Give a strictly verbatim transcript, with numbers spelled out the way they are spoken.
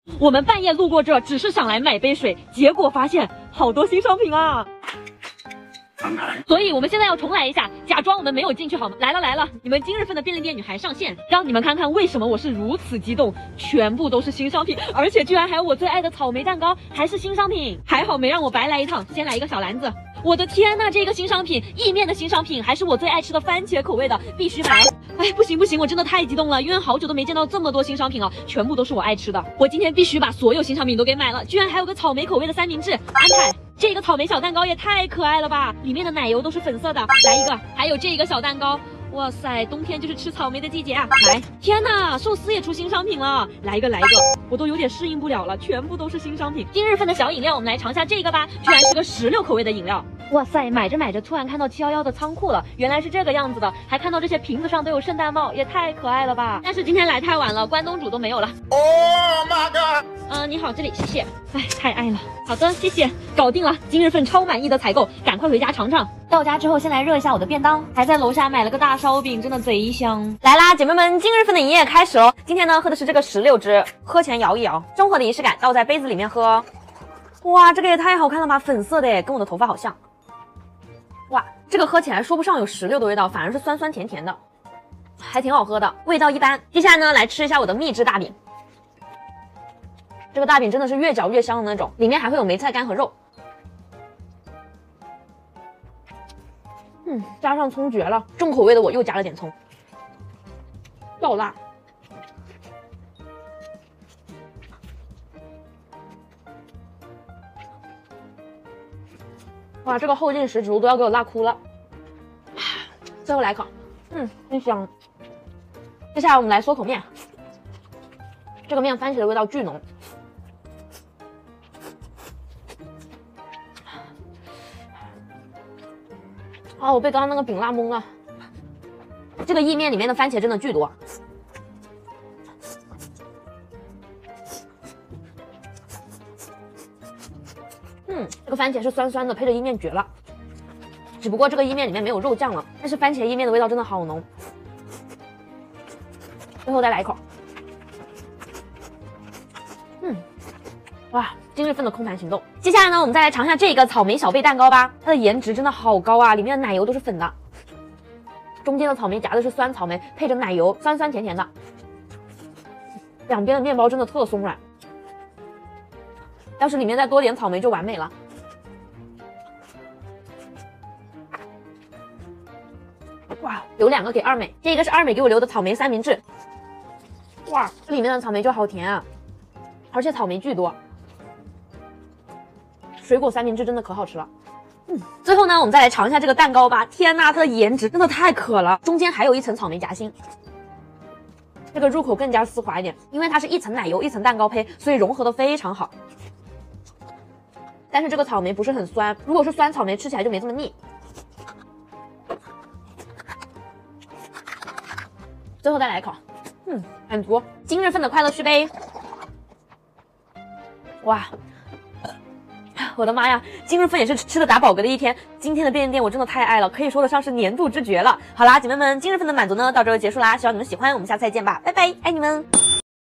我们半夜路过这，只是想来买杯水，结果发现好多新商品啊！所以我们现在要重来一下，假装我们没有进去好吗？来了来了，你们今日份的便利店女孩上线，让你们看看为什么我是如此激动，全部都是新商品，而且居然还有我最爱的草莓蛋糕，还是新商品，还好没让我白来一趟。先来一个小篮子，我的天呐，这个新商品，意面的新商品，还是我最爱吃的番茄口味的，必须买！哎，不行不行，我真的太激动了，因为好久都没见到这么多新商品了，全部都是我爱吃的，我今天必须把所有新商品都给买了，居然还有个草莓口味的三明治，安排。这个草莓小蛋糕也太可爱了吧，里面的奶油都是粉色的，来一个。还有这个小蛋糕，哇塞，冬天就是吃草莓的季节啊！来，天呐，寿司也出新商品了，来一个来一个，我都有点适应不了了，全部都是新商品。今日份的小饮料，我们来尝下这个吧，居然是个石榴口味的饮料。哇塞，买着买着突然看到七一一的仓库了，原来是这个样子的，还看到这些瓶子上都有圣诞帽，也太可爱了吧！但是今天来太晚了，关东煮都没有了。Oh my god！ 嗯、呃，你好，这里谢谢。哎，太爱了。好的，谢谢，搞定了，今日份超满意的采购，赶快回家尝尝。到家之后先来热一下我的便当，还在楼下买了个大烧饼，真的贼香。来啦，姐妹们，今日份的营业开始喽！今天呢喝的是这个石榴汁，喝前摇一摇，生活的仪式感，倒在杯子里面喝。哇，这个也太好看了吧，粉色的耶，跟我的头发好像。哇，这个喝起来说不上有石榴的味道，反而是酸酸甜甜的，还挺好喝的，味道一般。接下来呢，来吃一下我的秘制大饼。这个大饼真的是越嚼越香的那种，里面还会有梅菜干和肉。嗯，加上葱绝了，重口味的我又加了点葱，爆辣。哇，这个后劲十足，都要给我辣哭了。最后来一口，嗯，真香。接下来我们来嗦口面，这个面番茄的味道巨浓。啊，我被刚刚那个饼辣懵了。这个意面里面的番茄真的巨多。嗯，这个番茄是酸酸的，配着意面绝了。只不过这个意面里面没有肉酱了，但是番茄意面的味道真的好浓。最后再来一口。嗯，哇，今日份的空盘行动。接下来呢，我们再来尝一下这个草莓小贝蛋糕吧。它的颜值真的好高啊，里面的奶油都是粉的，中间的草莓夹的是酸草莓，配着奶油，酸酸甜甜的。两边的面包真的特松软，要是里面再多点草莓就完美了。哇，留两个给二美，这个是二美给我留的草莓三明治。哇，这里面的草莓就好甜啊，而且草莓巨多。水果三明治真的可好吃了。嗯，最后呢，我们再来尝一下这个蛋糕吧。天呐，它的颜值真的太可了，中间还有一层草莓夹心，这个入口更加丝滑一点，因为它是一层奶油一层蛋糕胚，所以融合的非常好。但是这个草莓不是很酸，如果是酸草莓吃起来就没这么腻。最后再来一口，嗯，满足。今日份的快乐续杯。哇，我的妈呀，今日份也是吃的打饱嗝的一天。今天的便利店我真的太爱了，可以说得上是年度之绝了。好啦，姐妹们，今日份的满足呢到这就结束啦，希望你们喜欢，我们下次再见吧，拜拜，爱你们。